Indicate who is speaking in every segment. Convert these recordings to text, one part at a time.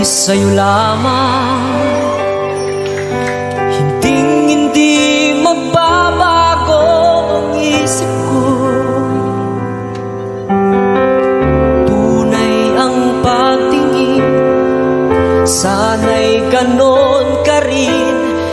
Speaker 1: sa'yo lamang. Hindi magbabago ang isip ko. Tunay ang pagtingin, sana'y ganon ka rin.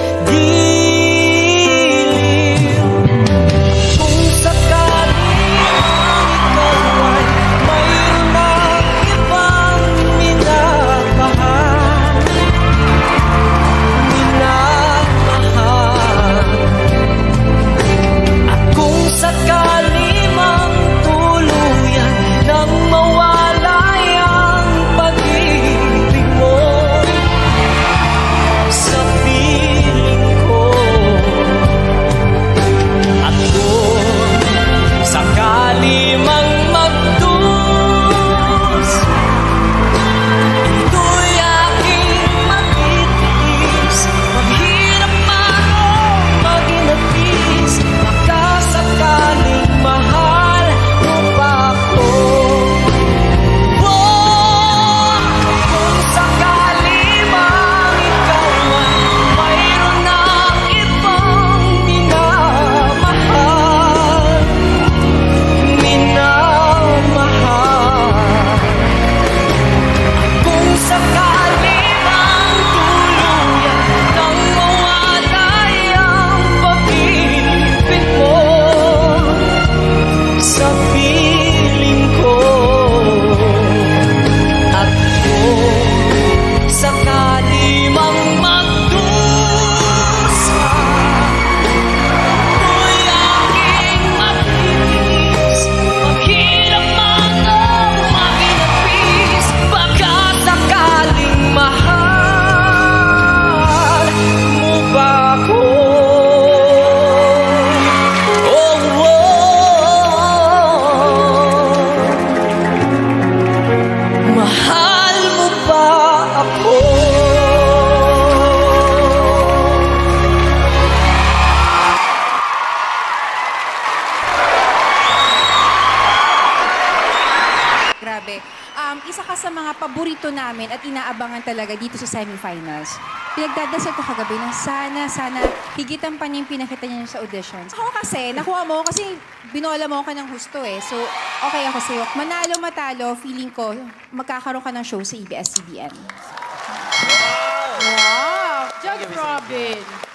Speaker 2: Grabe. Isa ka sa mga paborito namin at inaabangan talaga dito sa semifinals. Pinagdadasal ko kagabi na sana higitan pa niya yung pinakita niya sa auditions. Ako kasi, nakuha mo kasi binola mo ka ng husto eh. So, okay ako sa'yo. Manalo, matalo, feeling ko, magkakaroon ka ng show sa ABS-CBN.
Speaker 3: Wow! Judge Robin!